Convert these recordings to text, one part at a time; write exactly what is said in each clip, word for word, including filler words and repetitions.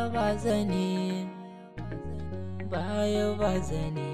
Baya ba zani, baya ba zani.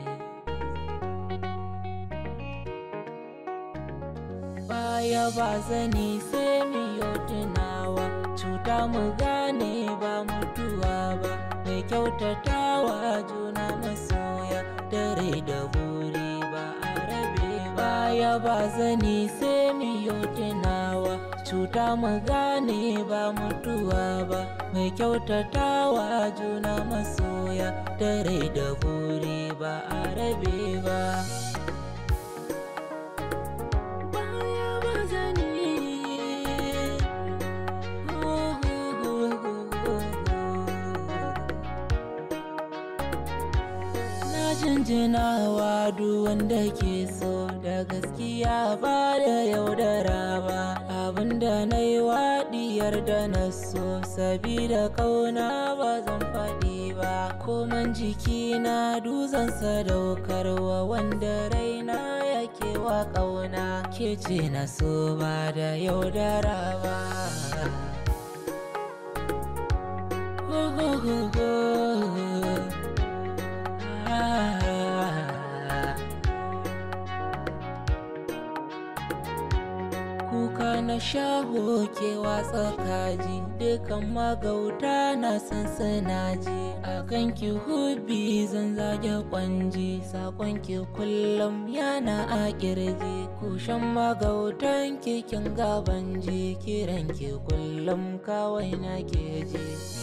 Baya ba zani sai mu yi tunawa, cuta mu gane ba mutuwa ba, mai kyautatawa juna masoya, dare da buri ba a rabe. Baya ba zani sai mu yi tunawa, cuta mu gane ba mutuwa ba, mai kyautatawa juna masoya, dare da buri ba a rabe ba. Jinjinawa duk wanda ke so da gaskiya ba da yaudara ba, abinda na yi waɗiyar da na so sabida kauna ba zan faɗi ba, koman jikina duzan sadaukarwa wanda raina yake wa kauna, ke ce na so ba da yaudara ba. Kuka na shaho ke watsa kaji, dukan magauta na san sanaji, a kanki hubi zan zage kwanji, sakonki kullum yana a kirji, kushen magautan kikin gabanji, kiranki kullum kawai na keji.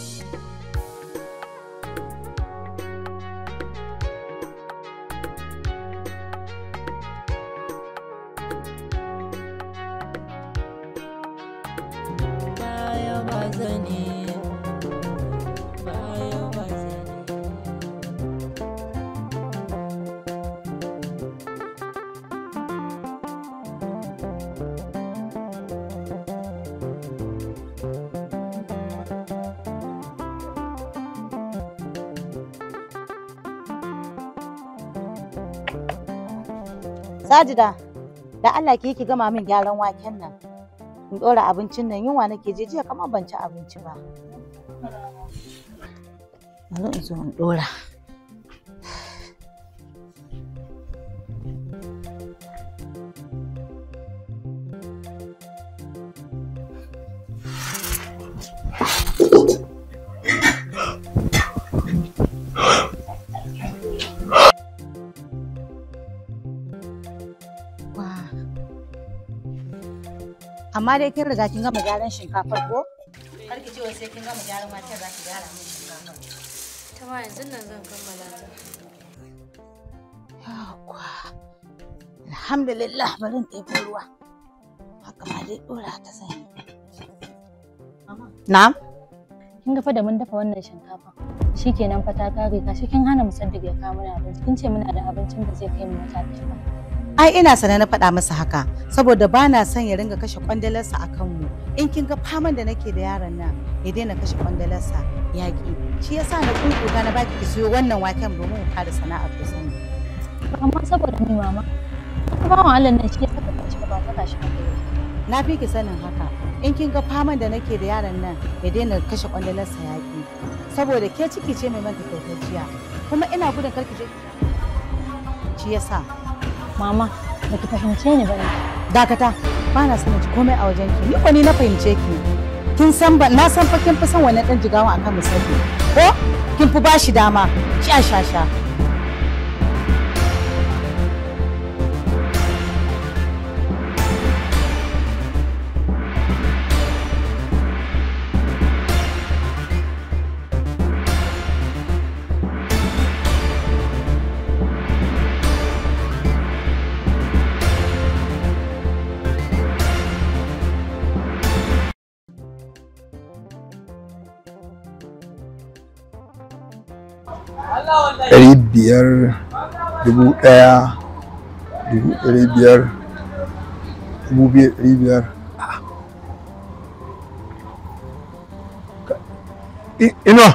Baya ba zani, baya ba zani. Sajida, da Allah ki ki gama min gyaran waken nan. In ɗora abincin nan, yunwa nake je, jiya kamar ban ci abinci ba. Bari in zo in ɗora. Amma dai kin riga kin gama gyaran shinkafar ko? Kar ki ce wai sai kin gama gyaran waken za ki gyara min shinkafar. Ta ma yanzu nan zan kammala ta. Yawwa. Alhamdulillah, bari in ɗebo ruwa. Haka ma dai ɗora ta zan yi. Na'am? Kin ga fa da mun dafa wannan shinkafa. Shikenan fa ta kare ka, shi kin hana mu Sadiq ya kawo mana abinci. Kin ce muna da abincin da zai kai mu wata ɗaya. Ai ina sane na faɗa masa haka saboda ba na son ya ringa kashe kwandalarsa a kanmu. In kin ga faman da nake da yaron nan ya daina kashe kwandalarsa yaƙi. Shi yasa na kunkuta na baki ki siyo wannan waken domin mu fara sana'ar ku sani. Amma saboda ni mama, bawan Allah nan shi ya saka kashi ba ta kashi ba. Na fi ki sanin haka. In kin ga faman da nake da yaron nan ya daina kashe kwandalarsa yaƙi. Saboda ke ciki ce mai manta kyautaciya. Kuma ina gudun karki je. Shi yasa Mama, ba ki fahimce ni ba ne. Dakata, ba na son ji komai a wajen ki. Ni ko ni na fahimce ki. Kin san ba, na san fa kin fi son wannan dan jigawa akan musalli. Ko kin fi bashi dama. Sha sha sha. ɗari biyar, dubu ɗaya, dubu ɗari biyar, dubu biyar, ɗari biyar. Inuwa!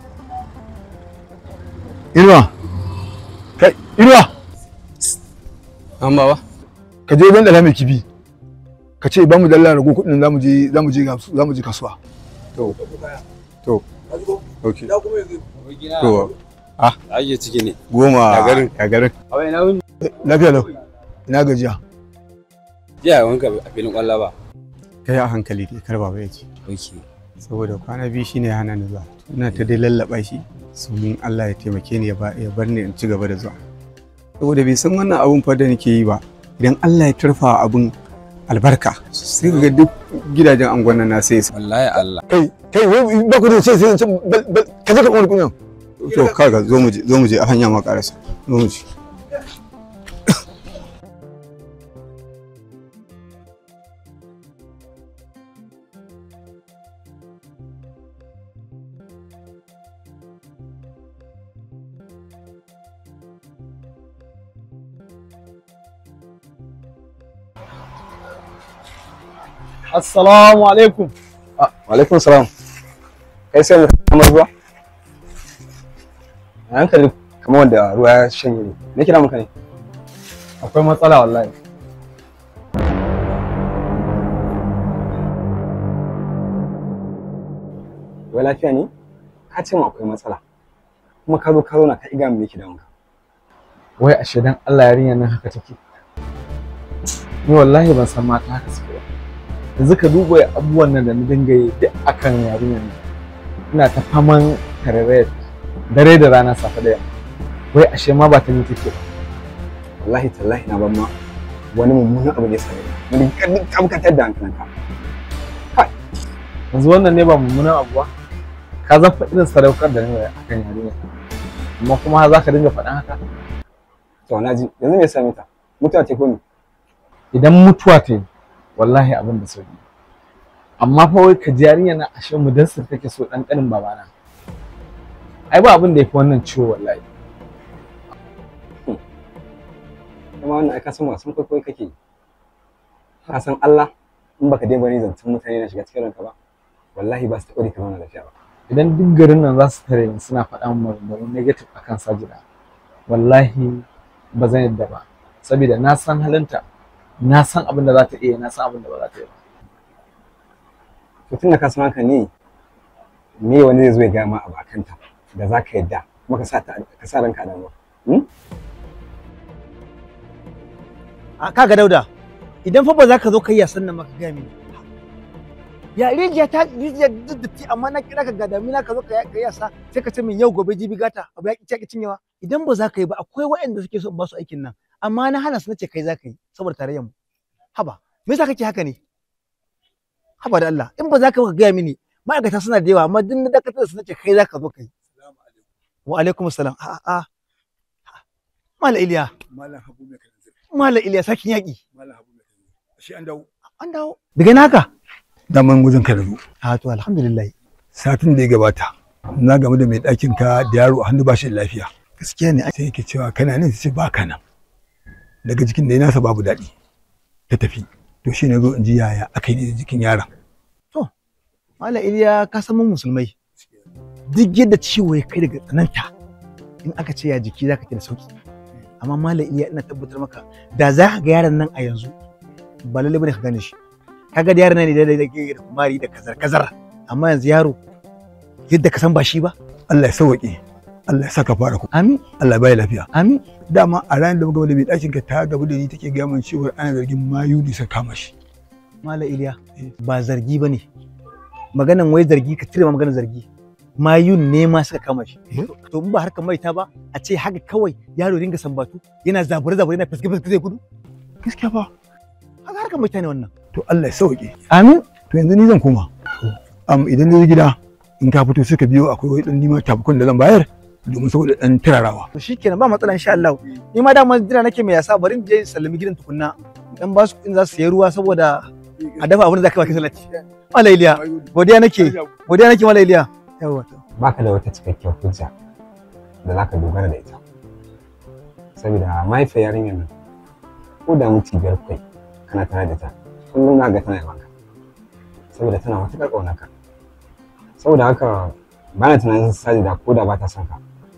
Inuwa! Kai, Inuwa! An baba? Ka je don ɗala mai kifi. Ka ce ba mu dalla rago kuɗin za mu je za mu je za mu je kasuwa. To. To To. Okay. To. Ah, Ake ciki ne. goma. Ya garin. Ya garin. Abai ina wuni. Lafiya lau. Ina gajiya. Jiya wanka a filin kwallo ba. Kai a hankali dai kar baba ya ce. Okay. Saboda kwana biyu shine hana ni zuwa. Ina ta dai lallaba shi. Sumin Allah ya taimake ni ya bar ni in ci gaba da zuwa. Saboda bai san wannan abun fa da nake yi ba. Idan Allah ya turfa abun albarka sai ga duk gidajen angon nan na sai su. Wallahi Allah. Kai kai wai ba ku da sai sai ka je ka kuma kunyan. To kaga zo mu je zo mu je a hanya ma karasa. Zo mu je. Assalamu alaikum. Wa alaikum salam. Kai sai mu kamar ruwa? A hankali kamar wanda ruwa ya shanye ne. Me kira muka ne? Akwai matsala wallahi. Wai lafiya ne? Ka ce mu akwai matsala. Kuma ka zo ka zo na ka iga mu yake da wanka. Wai ashe dan Allah yarinya nan haka take. Ni wallahi ban san mata haka suke ba. Yanzu ka duba abubuwan nan da na dinga yi duk akan yarinyar nan. Ina ta faman tarare dare da rana safe da yamma. Wai ashe ma ba ta ni take ba. Wallahi tallahi na ban ma wani mummunan abu ne sai ni kadin tabbatar da hankalinka. Kai, Yanzu wannan ne ba mummunan abu ba. Ka zan faɗi irin sadaukar da ni akan yarinyar. Amma kuma za ka dinga faɗan haka. To na ji, yanzu me ya same ta? Mutuwa ce ko me? Idan mutuwa ta yi wallahi abin da sauki. Amma fa wai ka ji yarinya na ashe mu dansar take so dan kanin babana. Ai ba abin da yafi wannan ciwo wallahi. Kuma wannan ai ka san wasan kwaikwayo kake. Ka san Allah in baka dai bari zancen mutane na shiga cikin ranka ba. Wallahi ba su taɓa rika mana lafiya ba. Idan duk garin nan za su tare ni suna faɗa min maganganu negative akan Sajida. Wallahi ba zan yadda ba. Saboda na san halinta, na san abin da za ta iya, na san abin da ba za ta yi ba. To tunda ka san haka ne, me wani zai zo ya gaya ma abu akan ta da za ka yadda kuma ka sa ta ka sa ranka da ruwa. A kaga Dauda, idan fa ba za ka zo kai yasan nan maka gaya mini. Ya rijiya ta rijiya duddati amma na kira ka ga damina ka zo ka yi yasa sai ka ce min yau gobe jibi gata abu ya ki cinyewa. Idan ba za ka yi ba akwai waɗanda suke so in ba su aikin nan amma na hana su nace kai za ka yi saboda tarayyar mu. Haba, me yasa kake haka ne? Haba da Allah, in ba za ka gaya mini ma'aikata suna da yawa amma duk na dakatar da su nace kai za ka zo ka yi. Wa alaikum assalam. A a Mala Iliya. Malam Habu mai kanzir. Mala Iliya sakin yaƙi. Malam Habu mai kanzir. Shi an dawo. An dawo. Daga ina haka? Daman gudun ka da zo. A to alhamdulillah. Satin da ya gabata na gamu da mai ɗakin ka da yaro a hannu ba shi da lafiya. Gaskiya ne. Sai yake cewa kana nan sai ba ka nan. Daga jikin da ya nasa babu daɗi. Ta tafi. To shi ne zo in ji yaya aka yi da jikin yaron. To, Mala Iliya ka san mun musulmai. Duk yadda ciwo ya kai daga tsananta in aka ce ya jiki zaka ji da sauki. Amma Mala Iliya ina tabbatar maka da za ka ga yaron nan a yanzu ba lalle bane ka gane shi. Kaga da yaron nan ne da da da kumari da kazar kazar amma yanzu yaro yadda ka san ba shi ba. Allah ya sauke. Allah ya saka fara ku. Amin. Allah ya bai lafiya. Amin. Dama a ranar da muka da mai ɗakin ka ta gabu da ni take gaya min cewa ana zargin mayu ne suka kama shi. Mala Iliya ba zargi bane. Maganan wai zargi ka cire ma maganan zargi. Mayun ne ma suka kama shi. To in ba harkar maita ba a ce haka kawai yaro dinga sambatu yana zabure zabure yana fiske fiske zai gudu. Gaskiya fa. Haka harkar maita ne wannan. To Allah ya sauke. Amin. To yanzu ni zan koma. Am idan ni gida in ka fito suka biyo akwai wai dan nima tabukun da zan bayar domin saboda dan turarawa. To shikenan ba matsala insha Allah. Ni ma dama jira nake mai yasa bari in je sallami gidan tukunna. Dan ba su in za su sayi ruwa saboda a dafa abin da zaka baki salati. Mala Iliya, godiya nake. Godiya nake Mala Iliya. Yawa to. Baka da wata cikakkiyar hujja da zaka dogara da ita. Saboda mahaifiyar yarinyar nan ko da mutu biyar kai kana tare da ta kullum na ga tana yabanka. Saboda tana matuƙar ƙaunarka. Saboda haka bana tunanin Sajida ko da ba ta son ka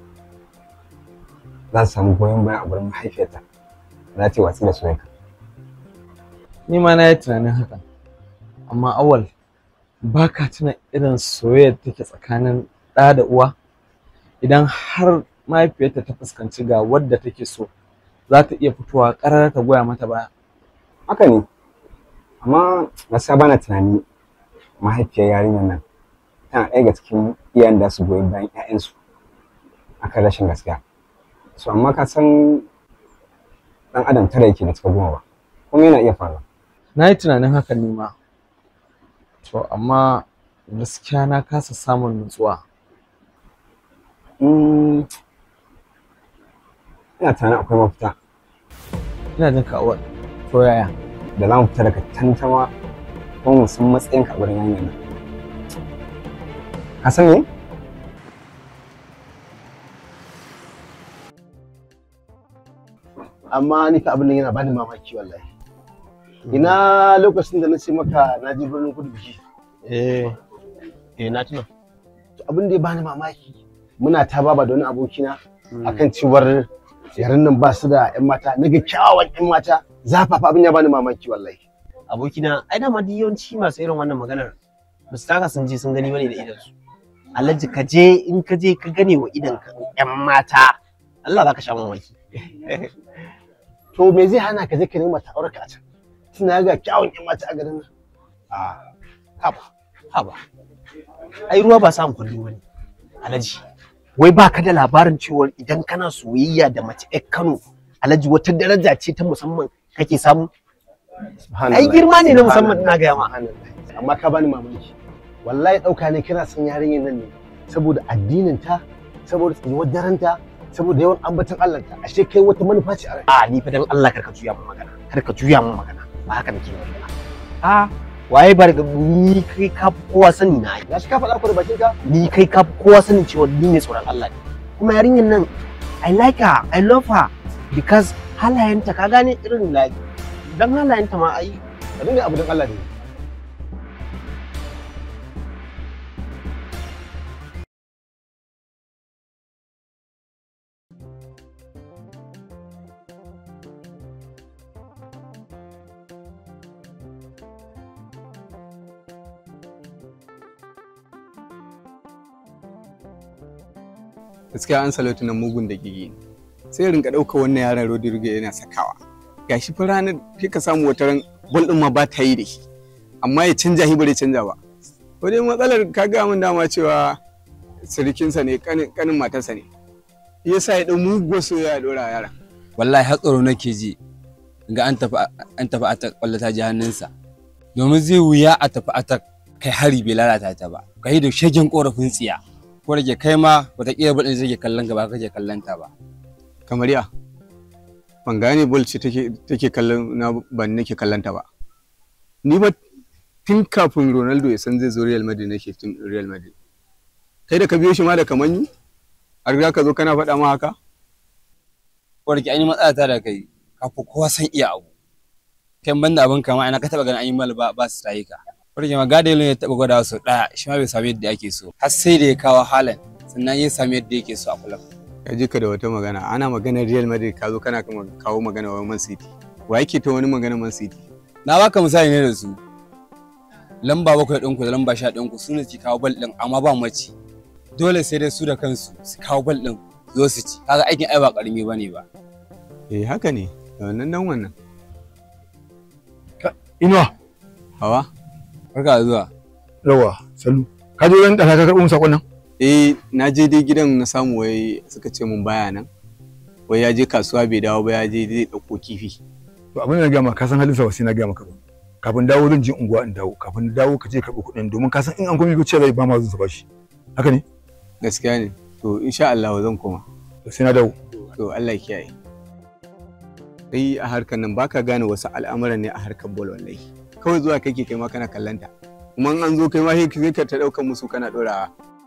za su samu goyon baya a gurin mahaifiyarta za ta yi watsi da soyayya. Ni ma na yi tunanin haka. Amma awal ba ka tuna irin soyayyar take tsakanin ɗa da uwa idan har mahaifiyarta ta fuskanci ga wadda take so za ta iya fitowa ƙarar ta goya mata baya. Haka ne, amma gaskiya bana tunani mahaifiyar yarinyar nan tana ɗaya ga cikin iyayen da su goyi bayan 'ya'yansu akan rashin gaskiya. So amma ka san ɗan adam tara yake da cika goma ba, kuma yana iya faruwa. Na yi tunanin hakan ne ma, to amma gaskiya na kasa samun nutsuwa. Mm, ina tunanin akwai mafita. Ina jin ka awal. To yaya? Da za mu fita daga tantama kuma mu san matsayin ka a wurin yarinyar nan. Ka san me? Amma ni fa abin nan yana bani mamaki wallahi. Ina lokacin da na ce maka na je birnin kudu biki. Eh, eh na tuna. To abin da ya bani mamaki muna ta baba da wani abokina akan cewar yaran nan ba su da ƴan mata, naga kyawawan ƴan mata, zafafa abin ya bani mamaki wallahi. Abokina, ai dama duk yawanci masu irin wannan maganar ba su taka sun je sun gani bane da idan su. Alhaji ka je in ka je ka gane wa idan ka ƴan mata, Allah za ka sha mamaki. To me zai hana ka je ka nema ta aure ka a can? Tuna ga kyawun ƴan mata a garin nan. Ah, haba, haba. Ai ruwa ba samun kullu bane. Alhaji, wai ba ka da labarin cewa idan kana soyayya da mace ƴar Kano, Alhaji wata daraja ce ta musamman kake samu? Ai girma ne na musamman ina gaya ma. Amma ka bani mamaki. Wallahi ɗauka ne kina son yarinyar nan ne saboda addinin ta, saboda tsayuwar daranta, saboda yawan ambaton Allah ta. Ashe kai wata manufa ce a rai. A ni fa dan Allah kar ka juya mun magana. Kar ka juya mun magana. Ba haka nake nufi ba. A waye bar ga ni kai ka fi kowa sani na ai. Gashi ka faɗa ku da bakin ka? Ni kai ka fi kowa sanin cewa ni ne tsoron Allah ne. Kuma yarinyar nan I like her, I love her because halayenta ka gane irin like dan halayenta ma ai Ka dinga abu dan Allah ne. Gaskiya an salatu nan mugun da gigi sai rinka ɗauka wannan yaron Rodrigo yana sakawa gashi fa ranar sai ka samu wata ran bol din ma ba ta yi da shi amma ya canja shi bare canja ba ko dai matsalar ka ga mun dama cewa sirikinsa ne kanin matarsa ne yasa ya dau mugun soyayya ya dora yaron. Wallahi har tsaro nake ji ga an tafi an tafi a ta kwallata ji hannunsa domin zai wuya a tafi a ta kai hari bai lalata ta ba kai da shagin korafin tsiya ko rage kai ma wataƙila baɗin zai kallon gaba kake kallon ta ba. Kamar ya ban gane bol ce take take kallon na ban nake kallon ta ba ni ba tun kafin Ronaldo ya san zai zo Real Madrid nake tun Real Madrid kai da ka biyo shi ma da kamanni har ga ka zo kana faɗa ma haka ko rage an yi matsala ta da kai kafin kowa san iya abu kai banda abin kama ina ka taɓa ganin an yi mal ba ba su tayi ka Kurje ma Gadelo ya taɓa gwada sau ɗaya shi ma bai sami yadda ake so har sai da ya kawo Haaland sannan ya sami yadda yake so a club. Ka ji ka da wata magana ana maganar Real Madrid ka zo kana kawo magana wa Man City wa yake ta wani magana Man City. Na baka misali ne da su lamba bakwai ɗinku da lamba sha ɗinku su ne ke kawo bal ɗin amma ba mace dole sai dai su da kansu su kawo bal ɗin zo su ci kaga aikin ai ba ƙarami bane ba. Eh haka ne da wannan dan wannan. Inuwa. Hawa. Barka da zuwa. Yawa, salu. Ka je ran ɗaka ka karɓo sakon nan? Eh, na je dai gidan na samu wai suka ce mun baya nan. Wai ya je kasuwa bai dawo ba ya je zai ɗauko kifi. To abin da na gaya maka ka san halin sa ba sai na gaya maka ba. Kafin dawo zan je unguwa in dawo, kafin dawo ka je karɓi kuɗin domin ka san in an komai ko ce bai ba ma zan sa bashi. Haka ne? Gaskiya ne. To insha Allah zan koma. To sai na dawo. To Allah ya kiyaye. Kai a harkar nan baka gane wasu al'amuran ne a harkar bol wallahi. Kawai zuwa kake kai ma kana kallanta kuma an zo kai ma sai ka ta daukan musu kana dorawa.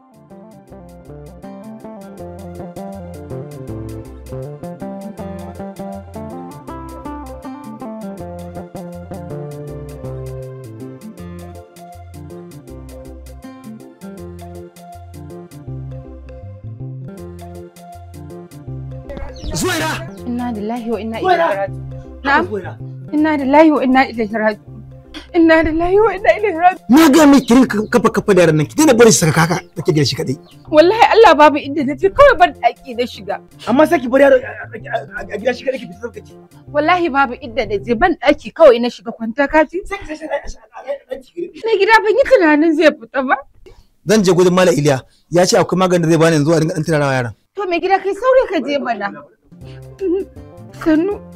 Zuwaira! Inna lillahi wa inna ilaihi raji'un. Na'am. Inna lillahi wa inna ilaihi raji'un. Inna lillahi wa inna ilaihi raji'un. Na ga mai kirin kafa kafa da yaran nan ki daina bari su saka kaka take gida shi kadai. Wallahi Allah babu inda na je kawai ban daki na shiga. Amma sai ki bari yaro a gida shi kadai ki fita ki. Wallahi babu inda na je ban daki kawai na shiga kwanta kaji. Na gida ban yi tunanin zai fita ba. Zan je gudun Malam Iliya ya ce akwai maganin da zai bani yanzu a dinga dan tunarawa yaran. To mai gida kai saurayi ka je mana. Sannu.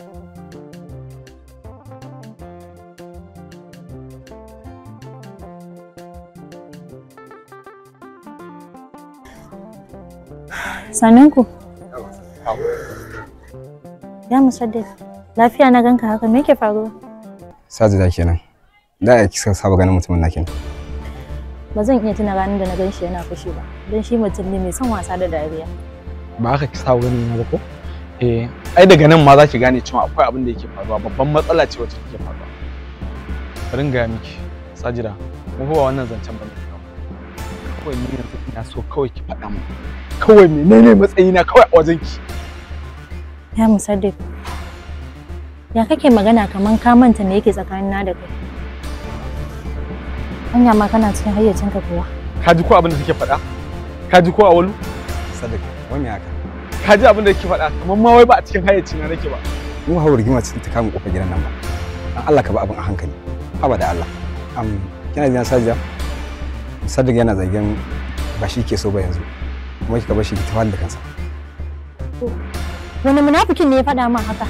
Saninku. Ya Musaddad, lafiya na ganka haka me yake faruwa? Sajida kenan. Da ya kisa saba ganin mutumin na kenan. Ba zan iya tuna ranar da na ganshi yana fushi ba, don shi mutum ne mai son wasa da dariya. Ba haka ki saba gani na ba ko? Eh, ai daga nan ma za ki gane cewa akwai abin da yake faruwa, babban matsala ce wacce take faruwa. Bari ga miki, Sajida, mu ba wannan zancen bane. Kawai ni yanzu ina so kawai ki faɗa mu. Kawai menene matsayina kawai a wajen ki? Ya Musaddad, ya kake magana kaman ka manta me yake tsakanina da kai? Anya ma kana cikin hayyacinka kuwa? Ka ji ko abin da take faɗa? Ka ji ko Awalu? Sadaka, wani haka. Ka ji abin da yake faɗa kaman ma wai ba a cikin hayyacina nake ba. Mu hawo rigima cikin ta kama kofar gidan nan ba. Dan Allah ka ba abin a hankali. Haba da Allah. Am kina jin Sajida? Sadaka yana zargin ba shi ke so ba yanzu. Kuma kika bar shi ki tawalla kansa. Wani munafikin ne ya faɗa min haka?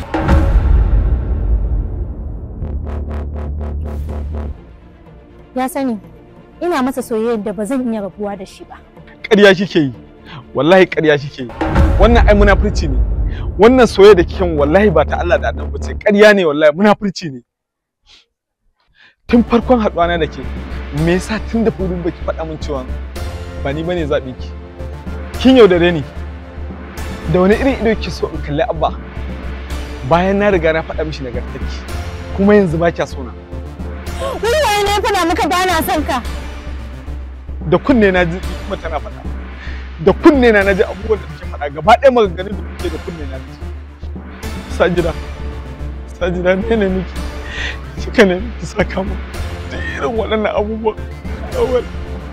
Ya sani, ina masa soyayyar da ba zan iya rabuwa da shi ba. Ƙarya kike yi. Wallahi ƙarya kike yi. Wannan ai munafurci ne. Wannan soyayya da kike wallahi ba ta Allah da Annabi ce. Ƙarya ne wallahi munafurci ne. Tun farkon haɗuwa na da ke, me yasa tun da furin baki faɗa min cewa ba ni bane zaɓin ki? Kin yaudare ni. Da wani irin ido kike so in kalli Abba? Bayan na riga na faɗa mishi nagartarki, kuma yanzu ba kya so na. Wani waye ne ya faɗa maka ba na son ka? Da kunne na ji kuma tana faɗa. Da kunne na naji abubuwan da take faɗa, gaba ɗaya maganganun da kuke da kunne na ji. Sajida, Sajida ne ne miki, kika ne ki saka mu da irin waɗannan abubuwan. Awal,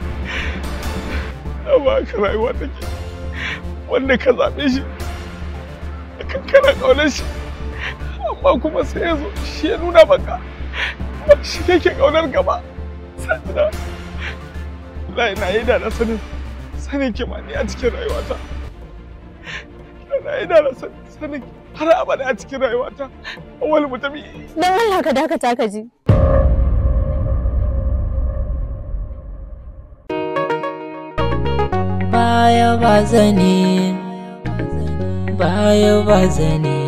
amma ka rayuwa take. Wanda ka zaɓe shi, akan kana ƙaunar shi, amma kuma sai ya zo shi ya nuna maka ba shi yake ƙaunar gaba. Sajida, wallahi na yi da na sanin sanin ki ma ni a cikin rayuwata. Na yi da na sanin har abada a cikin rayuwata. Awal mutumi. Don Allah ka dakata ka ji. Baya ba zani, baya ba zani.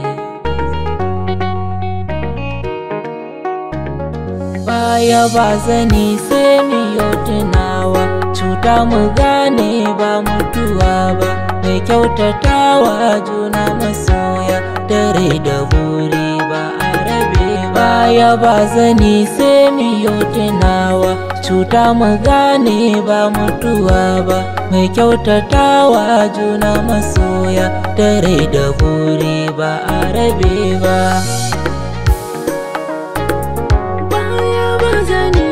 Baya ba zani sai mu yau tunawa, cuta mu gane ba mutuwa ba. Mai kyautatawa juna masoya, dare da buri ba a rabe ba. Baya ba zani sai mu yau tunawa, cuta mu gane ba mutuwa ba. Mai kyautatawa juna masoya, dare da buri ba a rabe ba. Baya ba zani,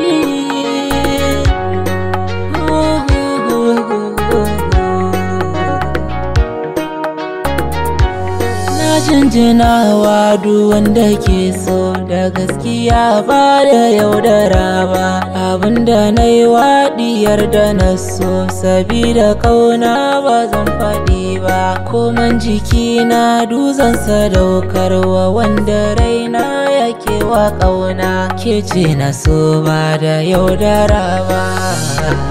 na jinjinawa duk wanda ke so da gaskiya ba da yaudara ba. Abinda na yi waɗiyar da na so, sabida kauna ba zan faɗi ba. Koman jikina duzan sadaukarwa wanda raina yake wa ƙauna. Ke ce na so ba da yaudara ba.